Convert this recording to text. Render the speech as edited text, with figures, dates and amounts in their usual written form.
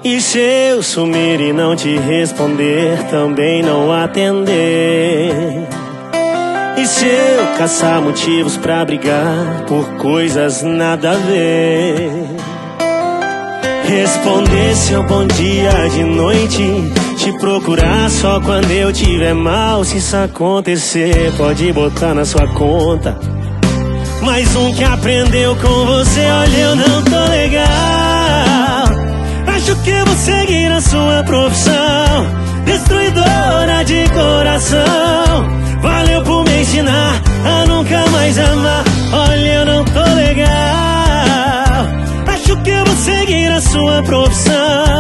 E se eu sumir e não te responder, também não atender? E se eu caçar motivos pra brigar por coisas nada a ver? Responder seu bom dia de noite, te procurar só quando eu tiver mal. Se isso acontecer, pode botar na sua conta. Mais um que aprendeu com você, olha, eu não tô legal. Acho que eu vou seguir a sua profissão, destruidora de coração. Valeu por me ensinar a nunca mais amar. Olha, eu não tô legal. Acho que eu vou seguir a sua profissão,